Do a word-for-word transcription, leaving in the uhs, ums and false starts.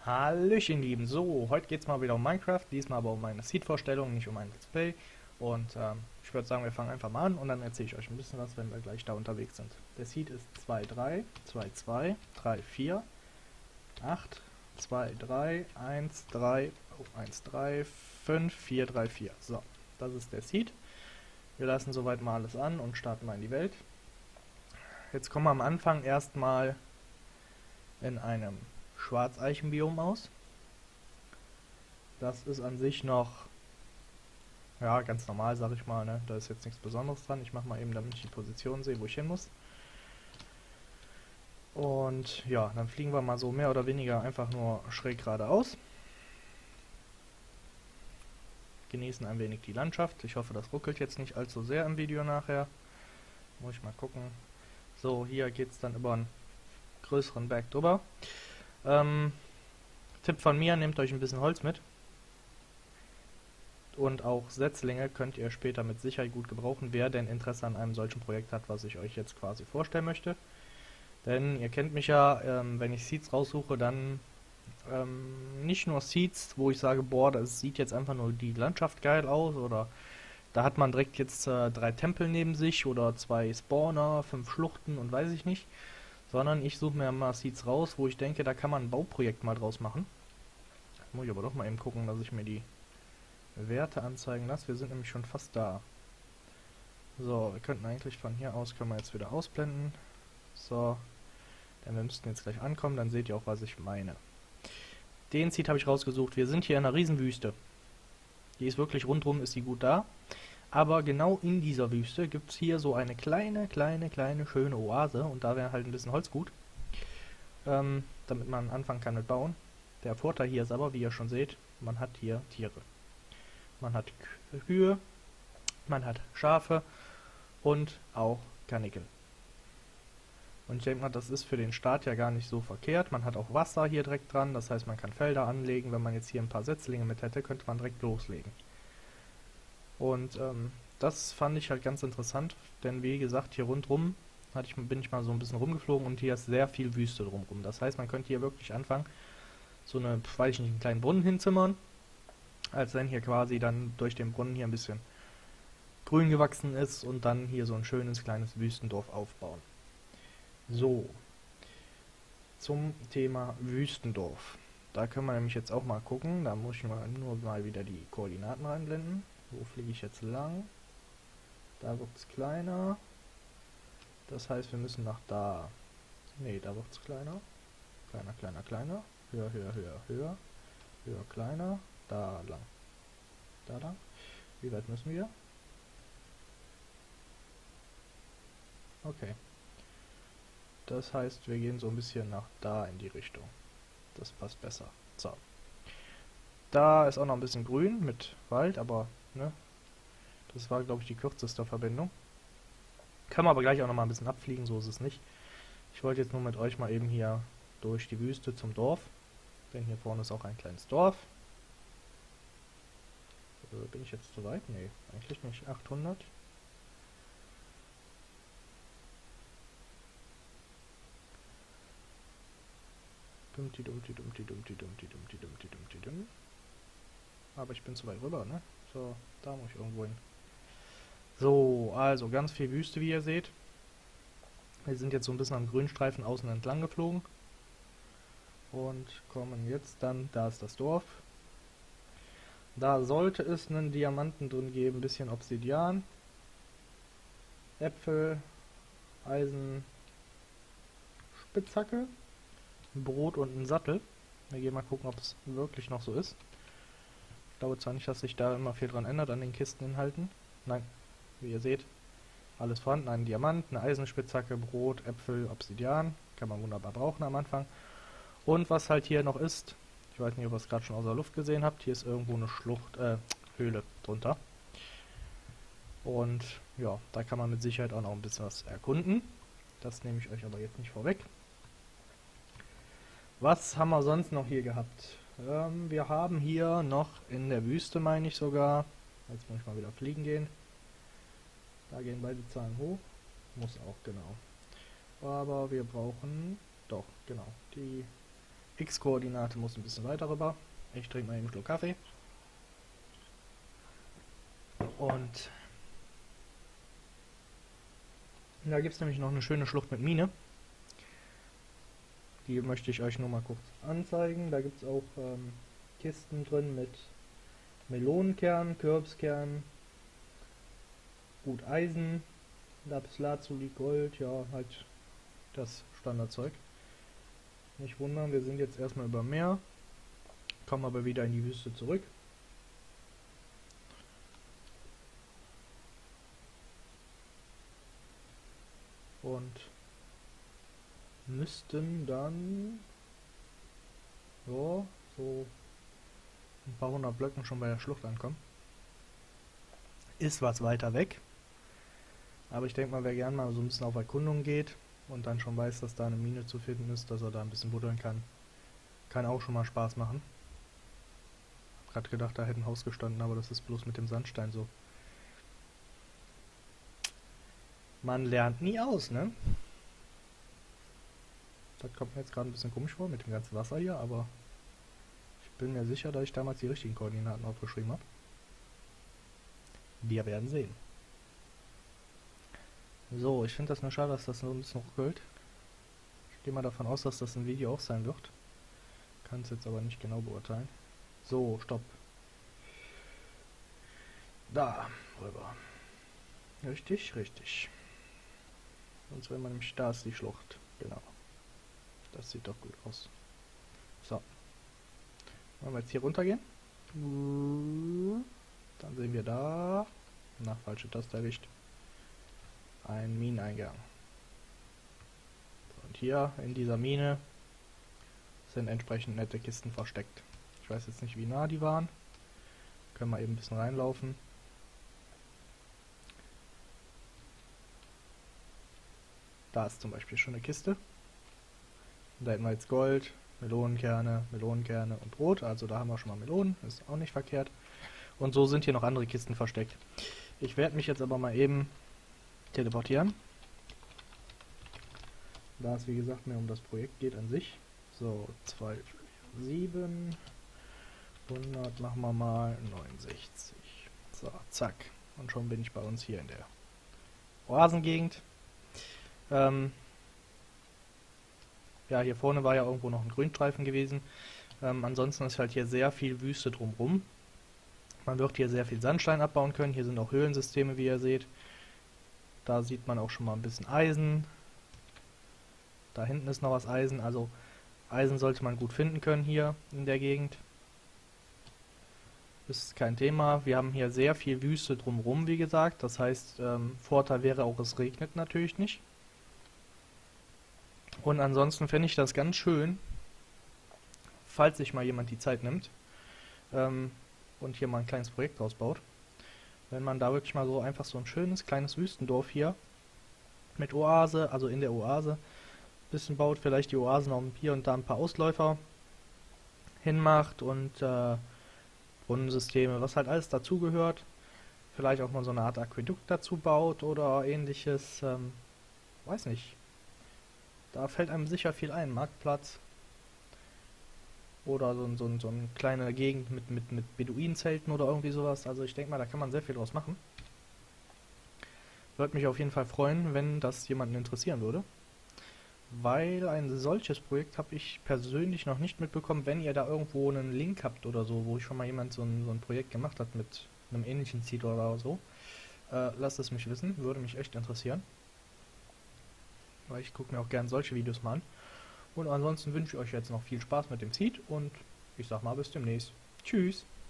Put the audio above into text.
Hallöchen, Lieben. So, heute geht es mal wieder um Minecraft, diesmal aber um meine Seed-Vorstellung, nicht um ein Let's Play. Und ähm, ich würde sagen, wir fangen einfach mal an und dann erzähle ich euch ein bisschen was, wenn wir gleich da unterwegs sind. Der Seed ist zwei drei, zwei zwei, drei vier, acht, zwei drei, eins drei, oh, eins drei, fünf, vier drei vier. So, das ist der Seed. Wir lassen soweit mal alles an und starten mal in die Welt. Jetzt kommen wir am Anfang erstmal in einem Schwarzeichenbiom aus. Das ist an sich noch, ja, ganz normal, sag ich mal, ne? Da ist jetzt nichts Besonderes dran. Ich mache mal eben, damit ich die Position sehe, wo ich hin muss. Und ja, dann fliegen wir mal so mehr oder weniger einfach nur schräg geradeaus. Genießen ein wenig die Landschaft. Ich hoffe, das ruckelt jetzt nicht allzu sehr im Video nachher. Muss ich mal gucken. So, hier geht es dann über einen größeren Berg drüber. Ähm, Tipp von mir, nehmt euch ein bisschen Holz mit. Und auch Setzlinge könnt ihr später mit Sicherheit gut gebrauchen, wer denn Interesse an einem solchen Projekt hat, was ich euch jetzt quasi vorstellen möchte. Denn ihr kennt mich ja, ähm, wenn ich Seeds raussuche, dann ähm, nicht nur Seeds, wo ich sage, boah, das sieht jetzt einfach nur die Landschaft geil aus, oder da hat man direkt jetzt äh, drei Tempel neben sich oder zwei Spawner, fünf Schluchten und weiß ich nicht, sondern ich suche mir mal Seeds raus, wo ich denke, da kann man ein Bauprojekt mal draus machen. Muss ich aber doch mal eben gucken, dass ich mir die Werte anzeigen lasse. Wir sind nämlich schon fast da. So, wir könnten eigentlich von hier aus, können wir jetzt wieder ausblenden. So, denn wir müssten jetzt gleich ankommen, dann seht ihr auch, was ich meine. Den Seed habe ich rausgesucht. Wir sind hier in einer Riesenwüste. Die ist wirklich rundrum, ist die gut da. Aber genau in dieser Wüste gibt es hier so eine kleine, kleine, kleine, schöne Oase. Und da wäre halt ein bisschen Holz gut. Ähm, damit man anfangen kann mit Bauen. Der Vorteil hier ist aber, wie ihr schon seht, man hat hier Tiere. Man hat Kühe, man hat Schafe und auch Kanickel. Und ich denke mal, das ist für den Start ja gar nicht so verkehrt. Man hat auch Wasser hier direkt dran, das heißt, man kann Felder anlegen. Wenn man jetzt hier ein paar Setzlinge mit hätte, könnte man direkt loslegen. Und ähm, das fand ich halt ganz interessant, denn wie gesagt, hier rundrum hatte ich, bin ich mal so ein bisschen rumgeflogen und hier ist sehr viel Wüste drumherum. Das heißt, man könnte hier wirklich anfangen, so eine, weiß ich nicht, einen kleinen Brunnen hinzimmern, als wenn hier quasi dann durch den Brunnen hier ein bisschen grün gewachsen ist und dann hier so ein schönes kleines Wüstendorf aufbauen. So, zum Thema Wüstendorf. Da können wir nämlich jetzt auch mal gucken, da muss ich mal nur mal wieder die Koordinaten reinblenden. Wo fliege ich jetzt lang? Da wird es kleiner. Das heißt, wir müssen nach da. Ne, da wird es kleiner. Kleiner, kleiner, kleiner. Höher, höher, höher, höher. Höher, kleiner. Da lang. Da lang. Wie weit müssen wir? Okay. Das heißt, wir gehen so ein bisschen nach da in die Richtung. Das passt besser. So. Da ist auch noch ein bisschen grün mit Wald, aber, ne? Das war, glaube ich, die kürzeste Verbindung. Kann man aber gleich auch noch mal ein bisschen abfliegen, so ist es nicht. Ich wollte jetzt nur mit euch mal eben hier durch die Wüste zum Dorf. Denn hier vorne ist auch ein kleines Dorf. Äh, bin ich jetzt zu weit? Nee, eigentlich nicht. achthundert. Dummti, dummti, dummti, dummti, dummti, dummti, dummti, dummti, dumm. Aber ich bin zu weit rüber, ne? So, da muss ich irgendwo hin. So, also ganz viel Wüste, wie ihr seht. Wir sind jetzt so ein bisschen am Grünstreifen außen entlang geflogen. Und kommen jetzt dann, da ist das Dorf. Da sollte es einen Diamanten drin geben, ein bisschen Obsidian, Äpfel, Eisen, Spitzhacke, ein Brot und ein Sattel. Wir gehen mal gucken, ob es wirklich noch so ist. Ich glaube zwar nicht, dass sich da immer viel dran ändert an den Kisteninhalten. Nein, wie ihr seht, alles vorhanden. Ein Diamant, eine Eisenspitzhacke, Brot, Äpfel, Obsidian. Kann man wunderbar brauchen am Anfang. Und was halt hier noch ist, ich weiß nicht, ob ihr es gerade schon aus der Luft gesehen habt, hier ist irgendwo eine Schlucht, äh, Höhle drunter. Und ja, da kann man mit Sicherheit auch noch ein bisschen was erkunden. Das nehme ich euch aber jetzt nicht vorweg. Was haben wir sonst noch hier gehabt? Ähm, wir haben hier noch in der Wüste, meine ich sogar, jetzt muss ich mal wieder fliegen gehen. Da gehen beide Zahlen hoch. Muss auch, genau. Aber wir brauchen, doch, genau, die X-Koordinate muss ein bisschen weiter rüber. Ich trinke mal eben einen Schluck Kaffee. Und da gibt es nämlich noch eine schöne Schlucht mit Mine. Die möchte ich euch nur mal kurz anzeigen. Da gibt es auch ähm, Kisten drin mit Melonenkern, Kürbskern, gut Eisen, Lapislazuli, Gold, ja, halt das Standardzeug. Nicht wundern, wir sind jetzt erstmal über Meer, kommen aber wieder in die Wüste zurück. Und müssten dann ja, so ein paar hundert Blöcken schon bei der Schlucht ankommen. Ist was weiter weg. Aber ich denke mal, wer gern mal so ein bisschen auf Erkundung geht und dann schon weiß, dass da eine Mine zu finden ist, dass er da ein bisschen buddeln kann, kann auch schon mal Spaß machen. Hab grad gedacht, da hätte ein Haus gestanden, aber das ist bloß mit dem Sandstein so. Man lernt nie aus, ne? Das kommt mir jetzt gerade ein bisschen komisch vor mit dem ganzen Wasser hier, aber ich bin mir sicher, dass ich damals die richtigen Koordinaten aufgeschrieben habe. Wir werden sehen. So, ich finde das nur schade, dass das so ein bisschen ruckelt. Ich gehe mal davon aus, dass das ein Video auch sein wird. Kann es jetzt aber nicht genau beurteilen. So, stopp. Da, rüber. Richtig, richtig. Sonst wenn man nämlich, da ist die Schlucht. Genau. Das sieht doch gut aus. So. Wollen wir jetzt hier runtergehen? Dann sehen wir da. Na, falsche Taste erwischt. Ein Mineneingang. Und hier in dieser Mine sind entsprechend nette Kisten versteckt. Ich weiß jetzt nicht, wie nah die waren. Können wir eben ein bisschen reinlaufen. Da ist zum Beispiel schon eine Kiste. Und da hätten wir jetzt Gold, Melonenkerne, Melonenkerne und Brot. Also da haben wir schon mal Melonen, ist auch nicht verkehrt. Und so sind hier noch andere Kisten versteckt. Ich werde mich jetzt aber mal eben teleportieren. Da es wie gesagt mehr um das Projekt geht an sich. So, zwei, sieben, hundert machen wir mal neunundsechzig. So, zack. Und schon bin ich bei uns hier in der Oasengegend. Ähm, ja, hier vorne war ja irgendwo noch ein Grünstreifen gewesen. Ähm, ansonsten ist halt hier sehr viel Wüste drumherum. Man wird hier sehr viel Sandstein abbauen können. Hier sind auch Höhlensysteme, wie ihr seht. Da sieht man auch schon mal ein bisschen Eisen. Da hinten ist noch was Eisen. Also Eisen sollte man gut finden können hier in der Gegend. Ist kein Thema. Wir haben hier sehr viel Wüste drumherum, wie gesagt. Das heißt, ähm, Vorteil wäre auch, es regnet natürlich nicht. Und ansonsten fände ich das ganz schön, falls sich mal jemand die Zeit nimmt ähm, und hier mal ein kleines Projekt draus baut. Wenn man da wirklich mal so einfach so ein schönes kleines Wüstendorf hier mit Oase, also in der Oase, bisschen baut, vielleicht die Oase noch hier und da ein paar Ausläufer hinmacht und äh, Brunnensysteme, was halt alles dazugehört. Vielleicht auch mal so eine Art Aquädukt dazu baut oder ähnliches, ähm, weiß nicht. Da fällt einem sicher viel ein, Marktplatz. Oder so, so, so eine kleine Gegend mit, mit, mit Beduinenzelten oder irgendwie sowas. Also ich denke mal, da kann man sehr viel draus machen. Würde mich auf jeden Fall freuen, wenn das jemanden interessieren würde. Weil ein solches Projekt habe ich persönlich noch nicht mitbekommen. Wenn ihr da irgendwo einen Link habt oder so, wo schon mal jemand so ein, so ein Projekt gemacht hat mit einem ähnlichen Ziel oder so, äh, lasst es mich wissen. Würde mich echt interessieren. Weil ich gucke mir auch gern solche Videos mal an. Und ansonsten wünsche ich euch jetzt noch viel Spaß mit dem Seed und ich sag mal bis demnächst. Tschüss!